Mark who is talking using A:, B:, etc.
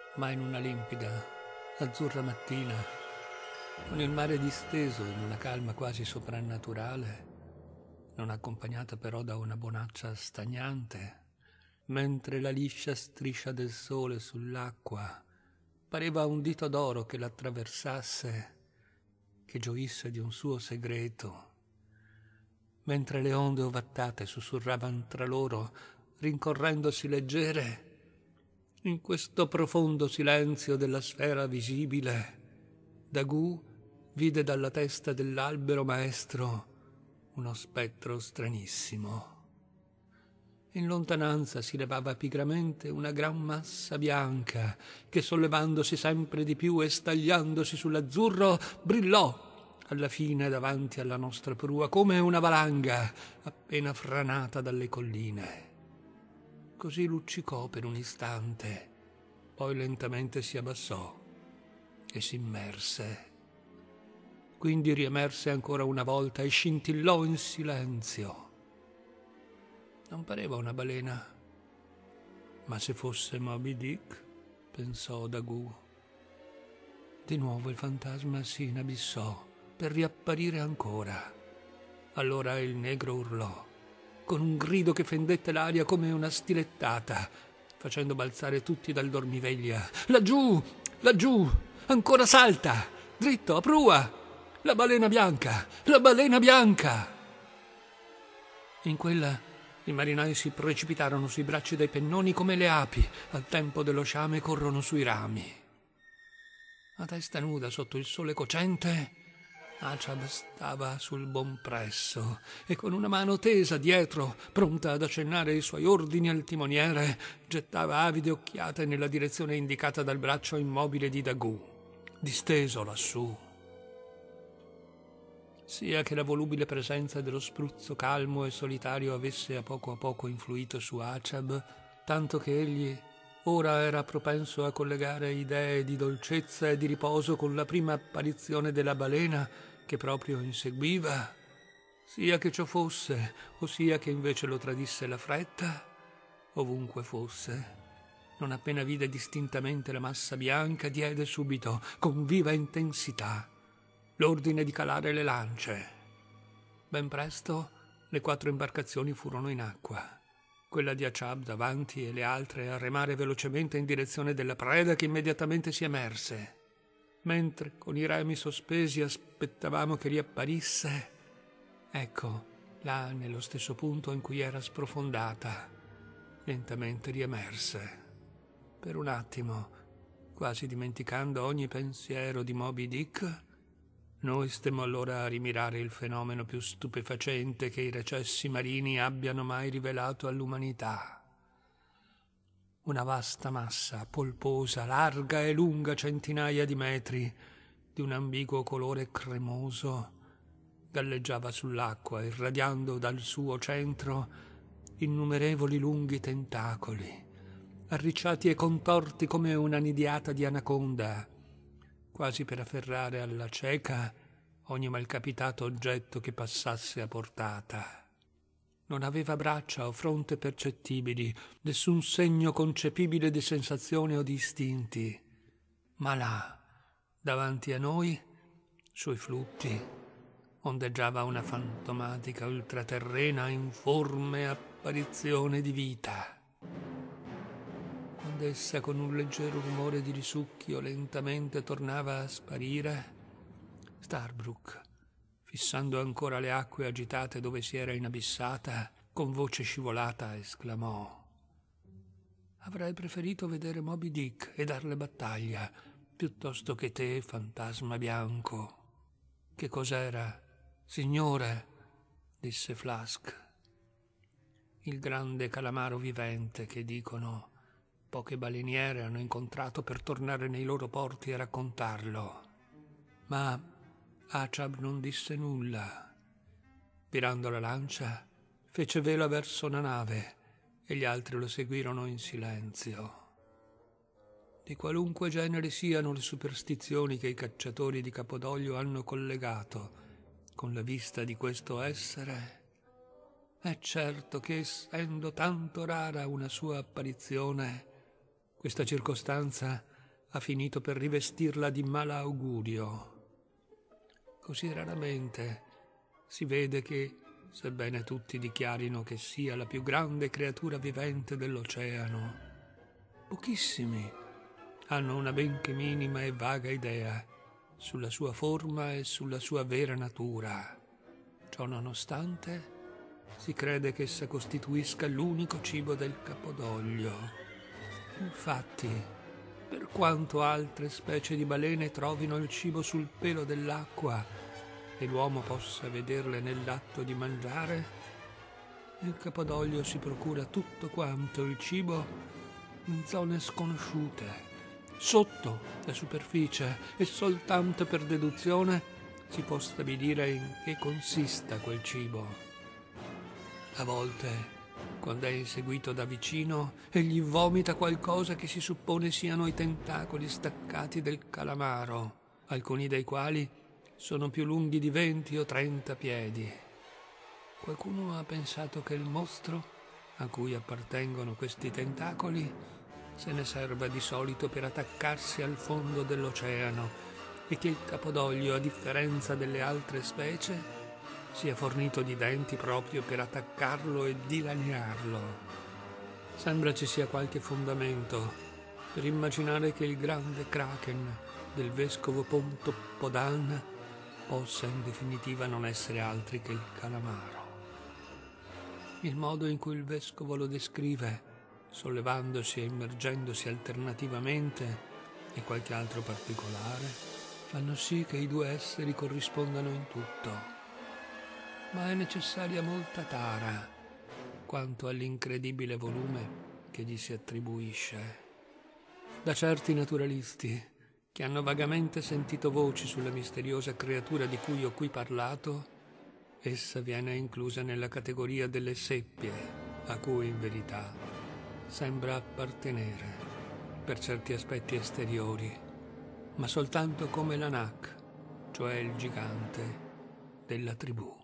A: ma in una limpida, azzurra mattina, con il mare disteso in una calma quasi soprannaturale, non accompagnata però da una bonaccia stagnante, mentre la liscia striscia del sole sull'acqua pareva un dito d'oro che l'attraversasse, che gioisse di un suo segreto, mentre le onde ovattate sussurravan tra loro, rincorrendosi leggere, in questo profondo silenzio della sfera visibile, Dagu vide dalla testa dell'albero maestro uno spettro stranissimo. In lontananza si levava pigramente una gran massa bianca che, sollevandosi sempre di più e stagliandosi sull'azzurro, brillò alla fine davanti alla nostra prua come una valanga appena franata dalle colline. Così luccicò per un istante, poi lentamente si abbassò e si immerse. Quindi riemerse ancora una volta e scintillò in silenzio. Non pareva una balena, ma se fosse Moby Dick, pensò Dagu. Di nuovo il fantasma si inabissò per riapparire ancora. Allora il negro urlò, con un grido che fendette l'aria come una stilettata, facendo balzare tutti dal dormiveglia. Laggiù, laggiù, ancora salta, dritto, a prua, la balena bianca, la balena bianca! In quella i marinai si precipitarono sui bracci dei pennoni come le api al tempo dello sciame corrono sui rami. A testa nuda sotto il sole cocente, Achab stava sul bompresso e con una mano tesa dietro, pronta ad accennare i suoi ordini al timoniere, gettava avide occhiate nella direzione indicata dal braccio immobile di Dagu, disteso lassù. Sia che la volubile presenza dello spruzzo calmo e solitario avesse a poco influito su Achab, tanto che egli ora era propenso a collegare idee di dolcezza e di riposo con la prima apparizione della balena che proprio inseguiva, sia che ciò fosse, o sia che invece lo tradisse la fretta, ovunque fosse. Non appena vide distintamente la massa bianca, diede subito, con viva intensità, l'ordine di calare le lance. Ben presto le 4 imbarcazioni furono in acqua, quella di Achab davanti e le altre a remare velocemente in direzione della preda che immediatamente si emerse. Mentre con i remi sospesi aspettavamo che riapparisse, ecco, là nello stesso punto in cui era sprofondata, lentamente riemerse. Per un attimo, quasi dimenticando ogni pensiero di Moby Dick, noi stemmo allora a rimirare il fenomeno più stupefacente che i recessi marini abbiano mai rivelato all'umanità. Una vasta massa, polposa, larga e lunga centinaia di metri, di un ambiguo colore cremoso, galleggiava sull'acqua, irradiando dal suo centro innumerevoli lunghi tentacoli, arricciati e contorti come una nidiata di anaconda, quasi per afferrare alla cieca ogni malcapitato oggetto che passasse a portata. Non aveva braccia o fronte percettibili, nessun segno concepibile di sensazione o di istinti, ma là, davanti a noi, sui flutti, ondeggiava una fantomatica ultraterrena informe apparizione di vita. Quando essa con un leggero rumore di risucchio lentamente tornava a sparire, Starbrook, fissando ancora le acque agitate dove si era inabissata, con voce scivolata esclamò: «Avrei preferito vedere Moby Dick e darle battaglia, piuttosto che te, fantasma bianco». «Che cos'era, signore?» disse Flask. «Il grande calamaro vivente che dicono poche baleniere hanno incontrato per tornare nei loro porti e raccontarlo». Ma Achab non disse nulla. Virando la lancia, fece vela verso una nave e gli altri lo seguirono in silenzio. Di qualunque genere siano le superstizioni che i cacciatori di Capodoglio hanno collegato con la vista di questo essere, è certo che, essendo tanto rara una sua apparizione, questa circostanza ha finito per rivestirla di malaugurio. Così raramente si vede che, sebbene tutti dichiarino che sia la più grande creatura vivente dell'oceano, pochissimi hanno una benché minima e vaga idea sulla sua forma e sulla sua vera natura. Ciò nonostante, si crede che essa costituisca l'unico cibo del Capodoglio. Infatti, per quanto altre specie di balene trovino il cibo sul pelo dell'acqua e l'uomo possa vederle nell'atto di mangiare, il Capodoglio si procura tutto quanto il cibo in zone sconosciute, sotto la superficie, e soltanto per deduzione si può stabilire in che consista quel cibo. A volte, quando è inseguito da vicino, egli vomita qualcosa che si suppone siano i tentacoli staccati del calamaro, alcuni dei quali sono più lunghi di 20 o 30 piedi. Qualcuno ha pensato che il mostro, a cui appartengono questi tentacoli, se ne serva di solito per attaccarsi al fondo dell'oceano e che il Capodoglio, a differenza delle altre specie, sia fornito di denti proprio per attaccarlo e dilaniarlo. Sembra ci sia qualche fondamento per immaginare che il grande kraken del vescovo Ponto Podan possa in definitiva non essere altri che il calamaro. Il modo in cui il vescovo lo descrive, sollevandosi e immergendosi alternativamente, e qualche altro particolare, fanno sì che i due esseri corrispondano in tutto. Ma è necessaria molta tara quanto all'incredibile volume che gli si attribuisce. Da certi naturalisti, che hanno vagamente sentito voci sulla misteriosa creatura di cui ho qui parlato, essa viene inclusa nella categoria delle seppie, a cui in verità sembra appartenere per certi aspetti esteriori, ma soltanto come l'Anak, cioè il gigante della tribù.